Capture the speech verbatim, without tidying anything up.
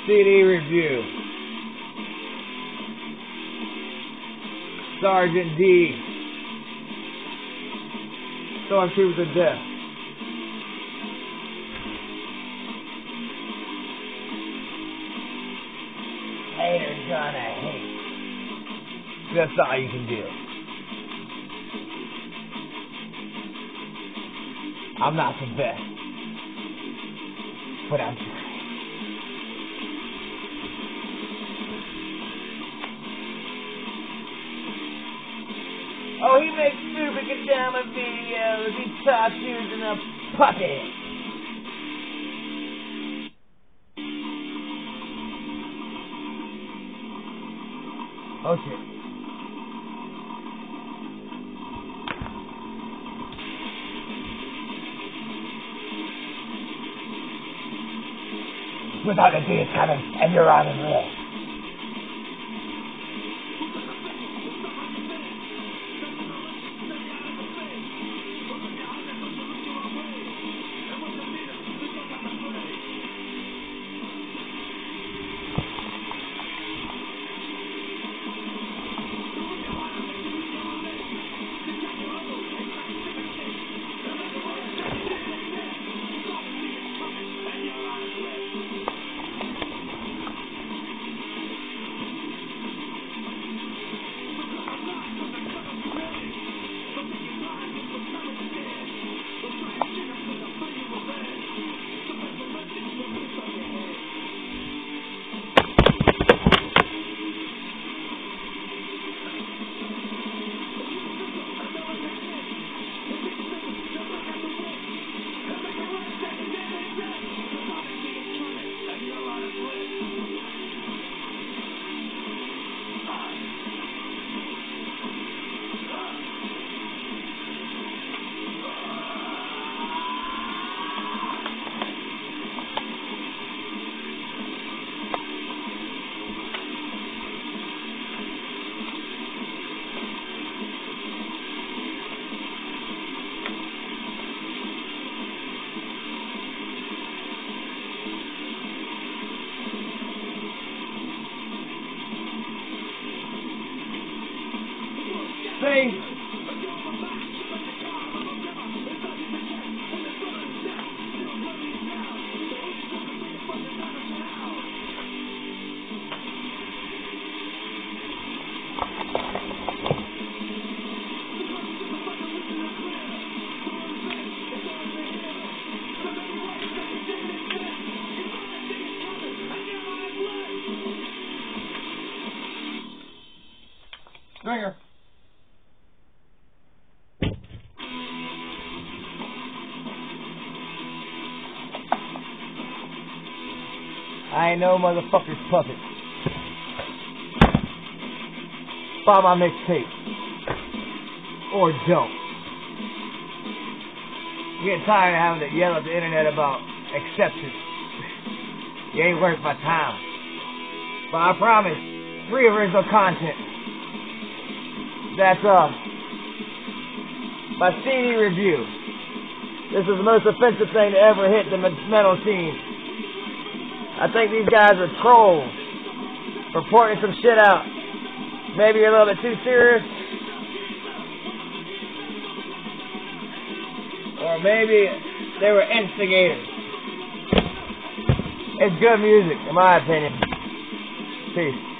C D review. Sergeant D. Stormtroopers of Death. Haters gonna hate. That's all you can do. I'm not the best, but I'm trying. Oh, he makes stupid Kendama videos. He talks using a puppet. Okay. Without a D is coming, and you're on his list. See? Stringer. I ain't no motherfucker's puppet. Buy my mixtape. Or don't. I'm getting tired of having to yell at the internet about acceptance. You ain't worth my time. But I promise, free original content. That's uh my C D review. This is the most offensive thing to ever hit the metal scene. I think these guys are trolls for pointing some shit out. Maybe you're a little bit too serious. Or maybe they were instigators. It's good music, in my opinion. Peace.